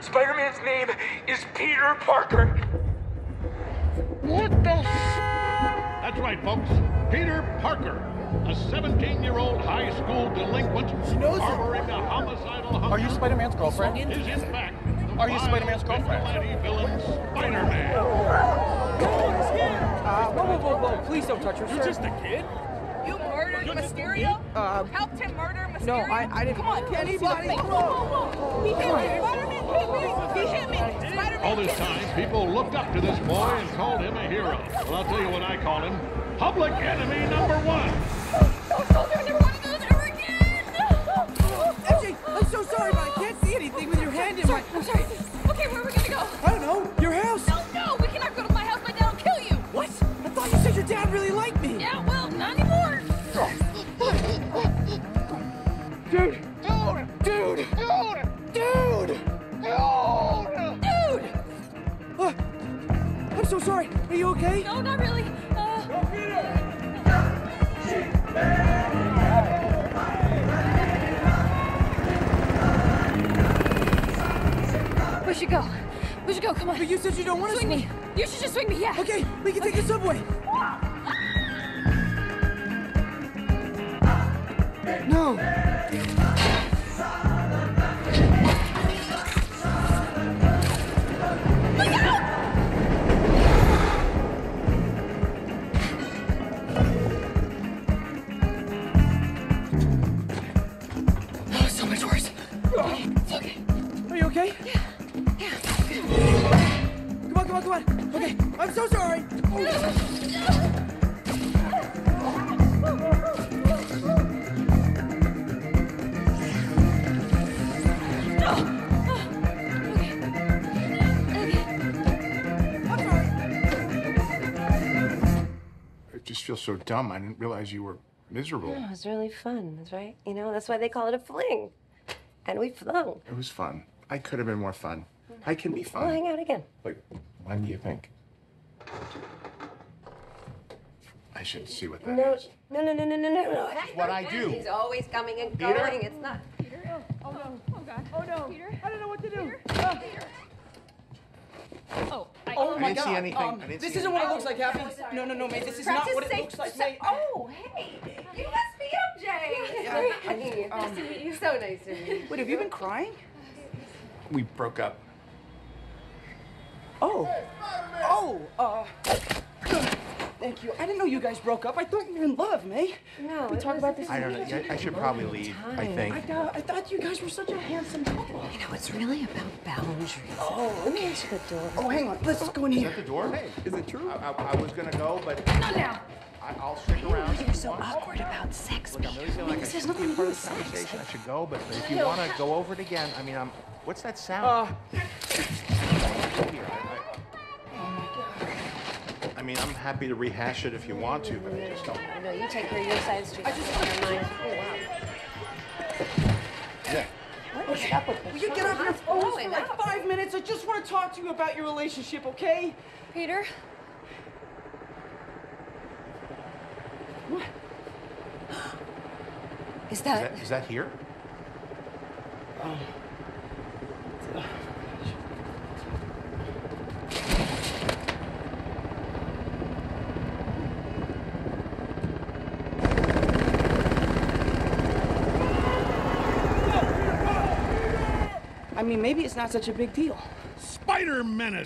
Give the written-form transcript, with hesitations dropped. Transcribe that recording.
Spider-Man's name is Peter Parker. What the? That's right, folks. Peter Parker, a 17-year-old high school delinquent harboring a homicidal hunter. Are you Spider-Man's girlfriend? Is in fact the Are you Spider-Man's girlfriend? vigilante villain Spider-Man. Whoa, please don't touch her, You're just a kid? You murdered Mysterio? You helped him murder Mysterio? No, I didn't. Come on, Anybody? Whoa. He hit me. Spider-Man hit me. He hit me. Spider-Man All this hit me. time, people looked up to this boy and called him a hero. Well, I'll tell you what I call him. Public enemy number one. Don't never want to do this ever again. MJ, I'm so sorry, but I can't see anything with your hand in my... I'm sorry. Okay, where are we gonna go? I don't know. Your house. No, we cannot go to my house. My dad will kill you. What? I thought you said your dad really liked me. Yeah, well, not anymore. Dude. I'm so sorry. Are you okay? No, not really. We should go. We should go. Come on. But you said you don't want to swing me. You should just swing me. Yeah. Okay, we can take the subway. No. Look out! Oh, so much worse. Okay, it's okay. Are you okay? Yeah. Come on. Okay, I'm so sorry. I just feel so dumb. I didn't realize you were miserable. No, it was really fun, that's right. You know, that's why they call it a fling. And we flung. It was fun. I could have been more fun. I can be fun. We'll hang out again. Like, when do you think? I should see what that is. No. That's what I do. He's always coming and Peter? going. It's not. Peter? Oh, no. Oh, God. Oh, no. Peter? I don't know what to do. Peter? Oh, Oh, my didn't God. see anything. This isn't what it looks like, Happy. No, mate. This is not what it looks like, mate. Oh, hey. You must be MJ. Yeah. Nice to meet you. So nice to meet you. Wait, have you been crying? We broke up. Thank you. I didn't know you guys broke up. I thought you were in love, May. No, We talk about this. I don't know. I should probably leave, I think. I thought you guys were such a handsome couple. You know, it's really about boundaries. Oh, Let me answer the door. Oh, hang on. Let's go in Is here. that the door? Hey, is it true? I was gonna go, but Not now. I'll stick around. You're so awkward about sex, Look, I'm really feeling like I should be part of the conversation. I should go, but if you want to go over it again, I mean, what's that sound? I mean, I'm happy to rehash it if you want to, but I just don't. No, you take care of your side street. I just want to mind. Oh, wow. Yeah. What's up with this? Will you get off your phone for blowing like up. 5 minutes? I just want to talk to you about your relationship, okay? Peter? What? Is that... Is that here? I mean, maybe it's not such a big deal. Spider-Menace.